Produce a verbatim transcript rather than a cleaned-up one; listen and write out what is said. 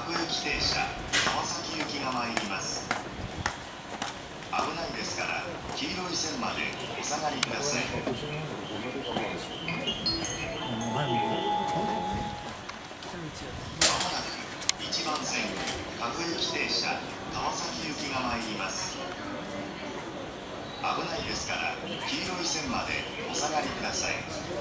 各駅停車川崎行きが参ります。危ないですから黄色い線までお下がりください。まもなくいちばん線各駅停車川崎行きが参ります。危ないですから黄色い線までお下がりください。